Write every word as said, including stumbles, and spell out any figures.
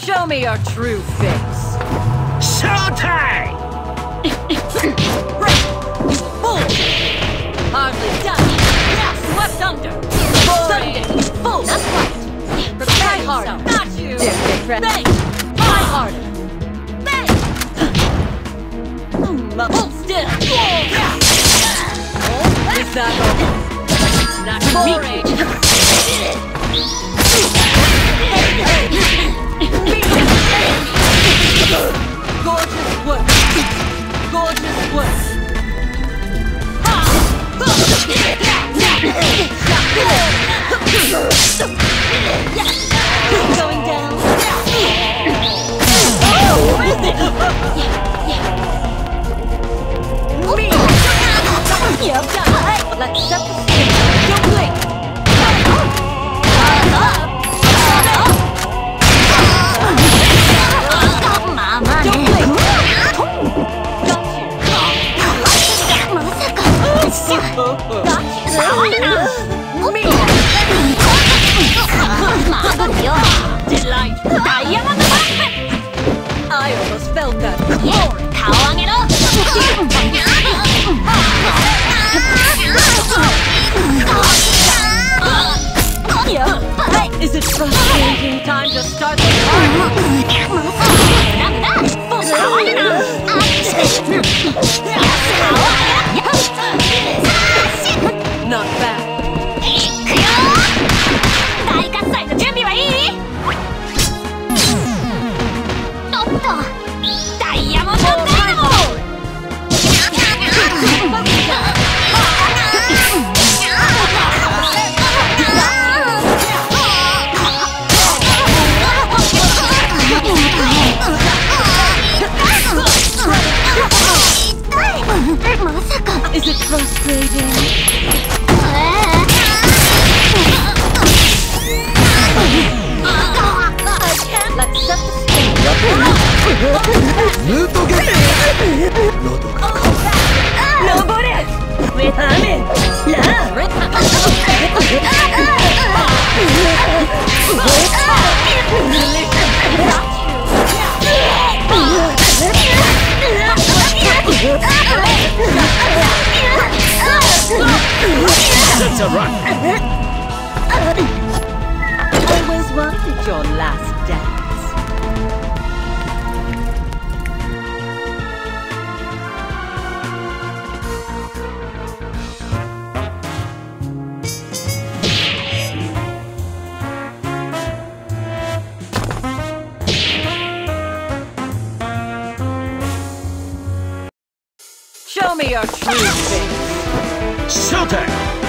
Show me your true face. Showtime! Break! You fool! Hardly done. Now swept under. Sunday, you fool! That's right. Prepare yourself. Not you. Bang! Try harder. Bang! Hold still. Is that all? Not more age. Gorgeous work. Gorgeous work. Going down. Oh, with it. Me. You're done. Let's set the stage. Don't blink. Delight! Diamond Buffet! I almost felt that before! Is it frustrating? Time to start the party! Not bad. Is it frustrating? Let's set the stage. That's a run. Always wanted your last dance. Show me your true face. Showtime!